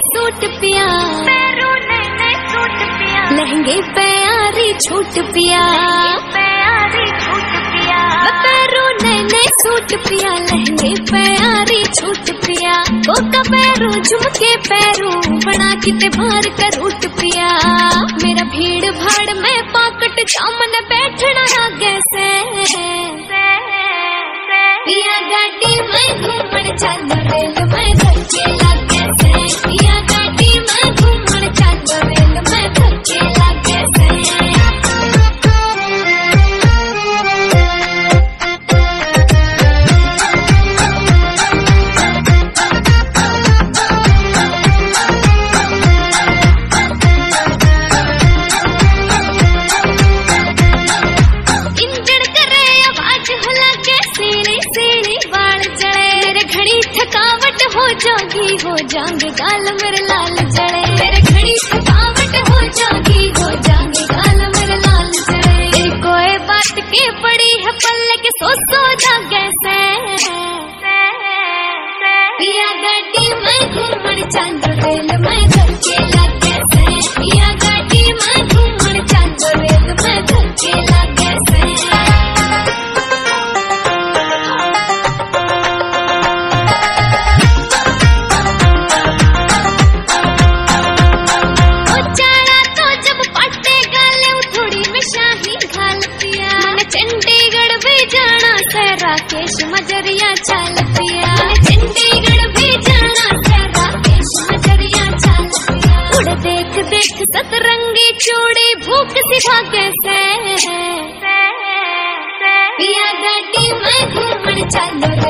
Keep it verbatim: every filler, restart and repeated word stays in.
Suit पिया, पैरू नए नए सूट पिया, लहंगे प्यारी छूट पिया, प्यारी छूट पिया, पैरू नए नए सूट पिया, लहंगे प्यारी छूट पिया, कोका पैरू झुमके पैरू बना किते बाहर कर उठ पिया, मेरा भीड़ भाड़ में पाकट जामन बैठना आगे से, पिया गाड़ी में घूमन चल रेल में धक्के लगे से, पिया गाड़ी में घूमन चल रेल में धक्के लगे से। इंजन करे आवाज होला के सीढ़ी सीढ़ी बाल जले, मेरे घड़ी थकावट हो जागी हो जाएंगे गाल मेरे लाल जले, मेरे घड़ी थकावट हो जागी हो जाएंगे गाल मेरे लाल जले, तेरी कोई बात की पड़ी है पल्ले के सो सो जागे से, पिया गाड़ी में घूमन चांद रेल में धक्के लगे से, पिया गाड़ी में घूमन चांद रेल में धक्के लगे से। चंडीगढ़ भी जाना से राकेश मजरिया चल पिया, चंडीगढ़ भी जाना से राकेश मजरिया चल पिया, उड़ देख देख सतरंगी चूड़ी भूख सिखा के से, पिया गाड़ी में घूमन चल